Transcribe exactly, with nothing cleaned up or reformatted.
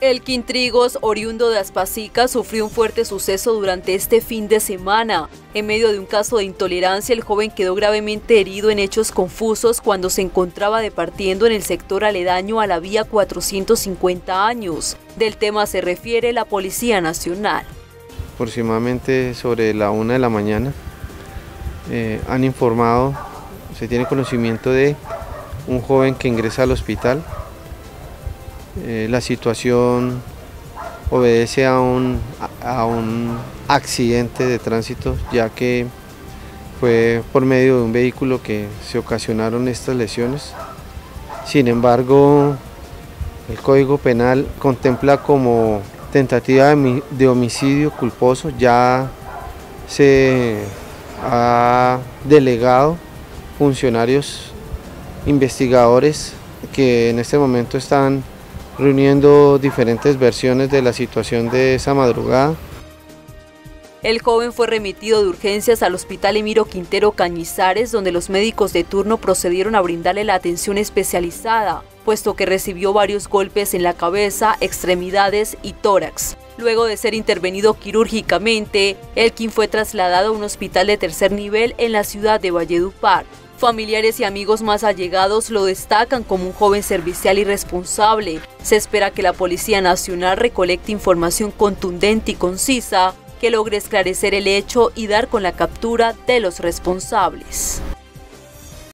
Elkin Trigos, oriundo de Aspazica, sufrió un fuerte suceso durante este fin de semana. En medio de un caso de intolerancia, el joven quedó gravemente herido en hechos confusos cuando se encontraba departiendo en el sector aledaño a la vía cuatrocientos cincuenta años. Del tema se refiere la Policía Nacional. Aproximadamente sobre la una de la mañana eh, han informado, se tiene conocimiento de un joven que ingresa al hospital. Eh, la situación obedece a un, a un accidente de tránsito, ya que fue por medio de un vehículo que se ocasionaron estas lesiones. Sin embargo, el Código Penal contempla como tentativa de homicidio culposo. Ya se ha delegado funcionarios investigadores que en este momento están reuniendo diferentes versiones de la situación de esa madrugada. El joven fue remitido de urgencias al Hospital Emiro Quintero Cañizares, donde los médicos de turno procedieron a brindarle la atención especializada, puesto que recibió varios golpes en la cabeza, extremidades y tórax. Luego de ser intervenido quirúrgicamente, Elkin fue trasladado a un hospital de tercer nivel en la ciudad de Valledupar. Familiares y amigos más allegados lo destacan como un joven servicial y responsable. Se espera que la Policía Nacional recolecte información contundente y concisa que logre esclarecer el hecho y dar con la captura de los responsables.